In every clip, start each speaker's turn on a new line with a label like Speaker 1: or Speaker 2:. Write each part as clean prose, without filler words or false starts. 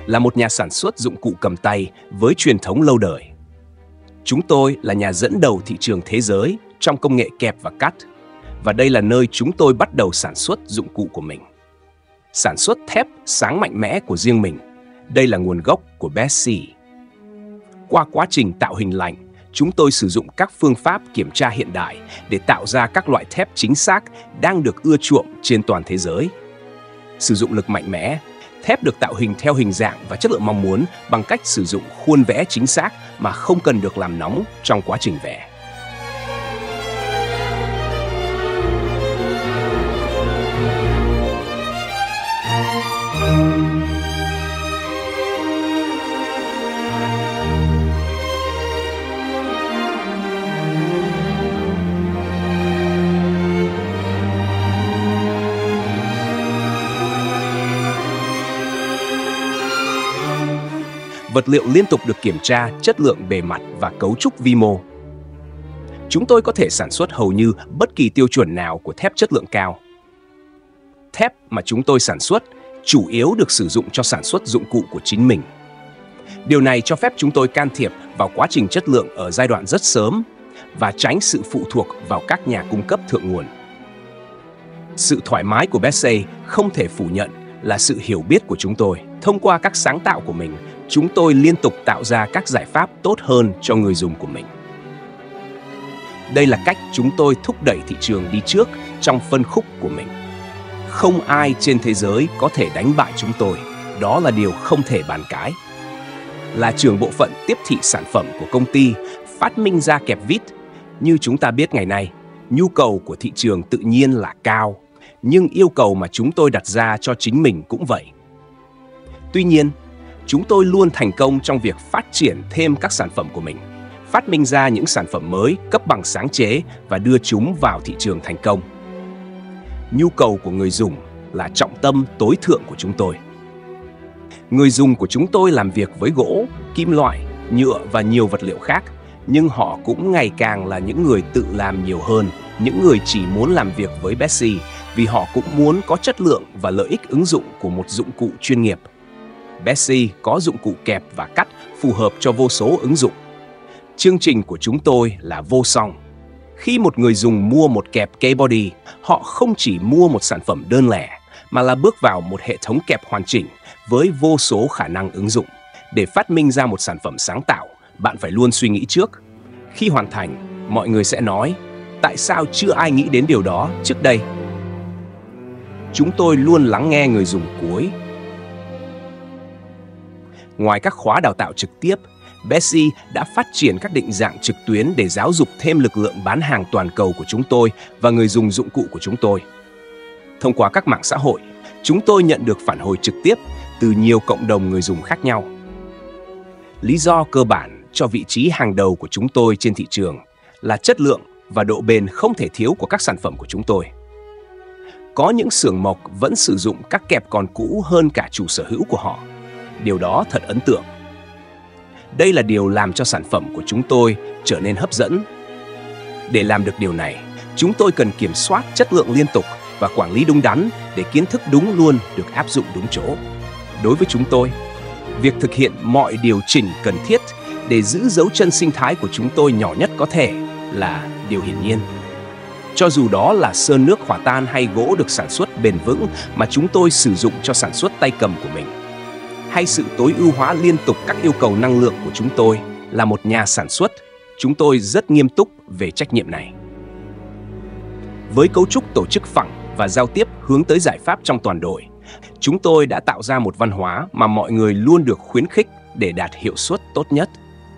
Speaker 1: là một nhà sản xuất dụng cụ cầm tay với truyền thống lâu đời. Chúng tôi là nhà dẫn đầu thị trường thế giới trong công nghệ kẹp và cắt, và đây là nơi chúng tôi bắt đầu sản xuất dụng cụ của mình. Sản xuất thép sáng mạnh mẽ của riêng mình, đây là nguồn gốc của Betsy. Qua quá trình tạo hình lạnh, chúng tôi sử dụng các phương pháp kiểm tra hiện đại để tạo ra các loại thép chính xác đang được ưa chuộng trên toàn thế giới. Sử dụng lực mạnh mẽ, thép được tạo hình theo hình dạng và chất lượng mong muốn bằng cách sử dụng khuôn vẽ chính xác mà không cần được làm nóng trong quá trình vẽ. Vật liệu liên tục được kiểm tra chất lượng bề mặt và cấu trúc vi mô. Chúng tôi có thể sản xuất hầu như bất kỳ tiêu chuẩn nào của thép chất lượng cao. Thép mà chúng tôi sản xuất chủ yếu được sử dụng cho sản xuất dụng cụ của chính mình. Điều này cho phép chúng tôi can thiệp vào quá trình chất lượng ở giai đoạn rất sớm và tránh sự phụ thuộc vào các nhà cung cấp thượng nguồn. Sự thoải mái của Betsy không thể phủ nhận là sự hiểu biết của chúng tôi. Thông qua các sáng tạo của mình, chúng tôi liên tục tạo ra các giải pháp tốt hơn cho người dùng của mình. Đây là cách chúng tôi thúc đẩy thị trường đi trước trong phân khúc của mình. Không ai trên thế giới có thể đánh bại chúng tôi, đó là điều không thể bàn cãi. Là trưởng bộ phận tiếp thị sản phẩm của công ty phát minh ra kẹp vít, như chúng ta biết ngày nay, nhu cầu của thị trường tự nhiên là cao, nhưng yêu cầu mà chúng tôi đặt ra cho chính mình cũng vậy. Tuy nhiên, chúng tôi luôn thành công trong việc phát triển thêm các sản phẩm của mình, phát minh ra những sản phẩm mới cấp bằng sáng chế và đưa chúng vào thị trường thành công. Nhu cầu của người dùng là trọng tâm tối thượng của chúng tôi. Người dùng của chúng tôi làm việc với gỗ, kim loại, nhựa và nhiều vật liệu khác, nhưng họ cũng ngày càng là những người tự làm nhiều hơn, những người chỉ muốn làm việc với Betsy vì họ cũng muốn có chất lượng và lợi ích ứng dụng của một dụng cụ chuyên nghiệp. Betsy có dụng cụ kẹp và cắt phù hợp cho vô số ứng dụng. Chương trình của chúng tôi là vô song. Khi một người dùng mua một kẹp K-Body, họ không chỉ mua một sản phẩm đơn lẻ, mà là bước vào một hệ thống kẹp hoàn chỉnh với vô số khả năng ứng dụng. Để phát minh ra một sản phẩm sáng tạo, bạn phải luôn suy nghĩ trước. Khi hoàn thành, mọi người sẽ nói, tại sao chưa ai nghĩ đến điều đó trước đây? Chúng tôi luôn lắng nghe người dùng cuối. Ngoài các khóa đào tạo trực tiếp, Betsy đã phát triển các định dạng trực tuyến để giáo dục thêm lực lượng bán hàng toàn cầu của chúng tôi và người dùng dụng cụ của chúng tôi. Thông qua các mạng xã hội, chúng tôi nhận được phản hồi trực tiếp từ nhiều cộng đồng người dùng khác nhau. Lý do cơ bản cho vị trí hàng đầu của chúng tôi trên thị trường là chất lượng và độ bền không thể thiếu của các sản phẩm của chúng tôi. Có những xưởng mộc vẫn sử dụng các kẹp còn cũ hơn cả chủ sở hữu của họ. Điều đó thật ấn tượng. Đây là điều làm cho sản phẩm của chúng tôi trở nên hấp dẫn. Để làm được điều này, chúng tôi cần kiểm soát chất lượng liên tục và quản lý đúng đắn để kiến thức đúng luôn được áp dụng đúng chỗ. Đối với chúng tôi, việc thực hiện mọi điều chỉnh cần thiết để giữ dấu chân sinh thái của chúng tôi nhỏ nhất có thể là điều hiển nhiên. Cho dù đó là sơn nước hỏa tan hay gỗ được sản xuất bền vững mà chúng tôi sử dụng cho sản xuất tay cầm của mình, hay sự tối ưu hóa liên tục các yêu cầu năng lượng của chúng tôi là một nhà sản xuất, chúng tôi rất nghiêm túc về trách nhiệm này. Với cấu trúc tổ chức phẳng và giao tiếp hướng tới giải pháp trong toàn đội, chúng tôi đã tạo ra một văn hóa mà mọi người luôn được khuyến khích để đạt hiệu suất tốt nhất.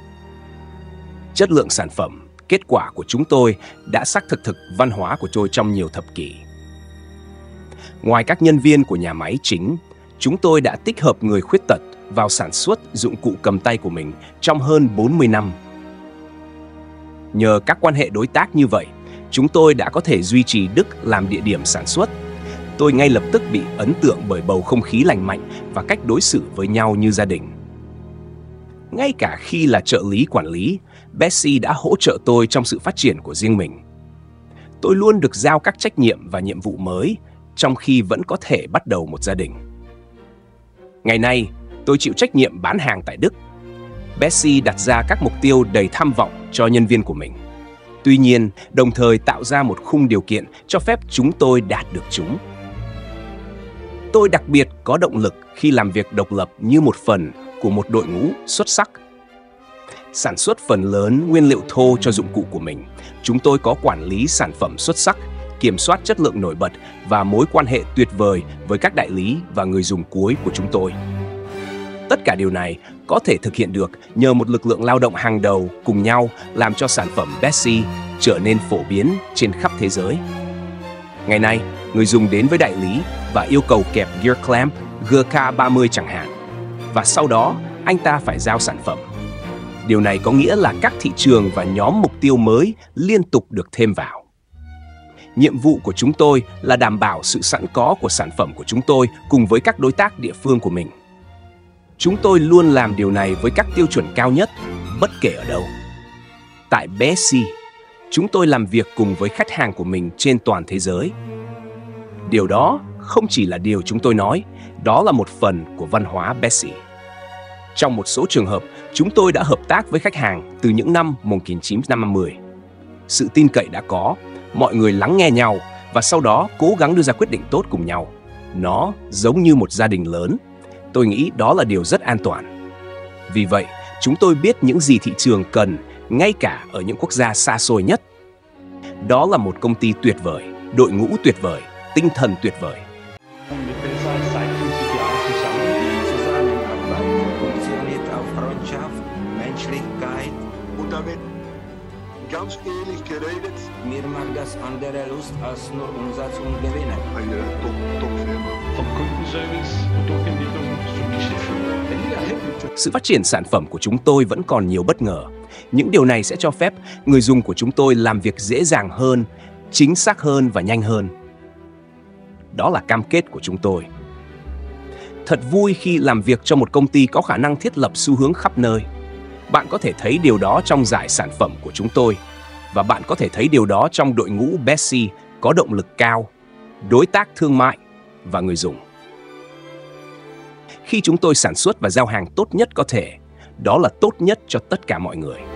Speaker 1: Chất lượng sản phẩm, kết quả của chúng tôi đã xác thực văn hóa của tôi trong nhiều thập kỷ. Ngoài các nhân viên của nhà máy chính, chúng tôi đã tích hợp người khuyết tật vào sản xuất dụng cụ cầm tay của mình trong hơn 40 năm. Nhờ các quan hệ đối tác như vậy, chúng tôi đã có thể duy trì Đức làm địa điểm sản xuất. Tôi ngay lập tức bị ấn tượng bởi bầu không khí lành mạnh và cách đối xử với nhau như gia đình. Ngay cả khi là trợ lý quản lý, Betsy đã hỗ trợ tôi trong sự phát triển của riêng mình. Tôi luôn được giao các trách nhiệm và nhiệm vụ mới, trong khi vẫn có thể bắt đầu một gia đình. Ngày nay, Tôi chịu trách nhiệm bán hàng tại Đức. Betsy đặt ra các mục tiêu đầy tham vọng cho nhân viên của mình. Tuy nhiên, đồng thời tạo ra một khung điều kiện cho phép chúng tôi đạt được chúng. Tôi đặc biệt có động lực khi làm việc độc lập như một phần của một đội ngũ xuất sắc. Sản xuất phần lớn nguyên liệu thô cho dụng cụ của mình, chúng tôi có quản lý sản phẩm xuất sắc, kiểm soát chất lượng nổi bật và mối quan hệ tuyệt vời với các đại lý và người dùng cuối của chúng tôi. Tất cả điều này có thể thực hiện được nhờ một lực lượng lao động hàng đầu cùng nhau làm cho sản phẩm Betsy trở nên phổ biến trên khắp thế giới. Ngày nay, người dùng đến với đại lý và yêu cầu kẹp gear clamp GK30 chẳng hạn, và sau đó anh ta phải giao sản phẩm. Điều này có nghĩa là các thị trường và nhóm mục tiêu mới liên tục được thêm vào. Nhiệm vụ của chúng tôi là đảm bảo sự sẵn có của sản phẩm của chúng tôi cùng với các đối tác địa phương của mình. Chúng tôi luôn làm điều này với các tiêu chuẩn cao nhất, bất kể ở đâu. Tại Betsy, chúng tôi làm việc cùng với khách hàng của mình trên toàn thế giới. Điều đó không chỉ là điều chúng tôi nói, đó là một phần của văn hóa Betsy. Trong một số trường hợp, chúng tôi đã hợp tác với khách hàng từ những năm 1950. Sự tin cậy đã có, mọi người lắng nghe nhau và sau đó cố gắng đưa ra quyết định tốt cùng nhau. Nó giống như một gia đình lớn. Tôi nghĩ đó là điều rất an toàn. Vì vậy, chúng tôi biết những gì thị trường cần, ngay cả ở những quốc gia xa xôi nhất. Đó là một công ty tuyệt vời, đội ngũ tuyệt vời, tinh thần tuyệt vời.
Speaker 2: Ganz ehrlich geredet,
Speaker 3: Mir macht das andere Lust als nur Umsatz und Gewinne.
Speaker 2: eine Top-Firma.
Speaker 4: Vom Kundenservice und Produktentwicklung zum Geschäft.
Speaker 1: Sự phát triển sản phẩm của chúng tôi vẫn còn nhiều bất ngờ. Những điều này sẽ cho phép người dùng của chúng tôi làm việc dễ dàng hơn, chính xác hơn và nhanh hơn. Đó là cam kết của chúng tôi. Thật vui khi làm việc cho một công ty có khả năng thiết lập xu hướng khắp nơi. Bạn có thể thấy điều đó trong giải sản phẩm của chúng tôi, và bạn có thể thấy điều đó trong đội ngũ Betsy có động lực cao, đối tác thương mại và người dùng. Khi chúng tôi sản xuất và giao hàng tốt nhất có thể, đó là tốt nhất cho tất cả mọi người.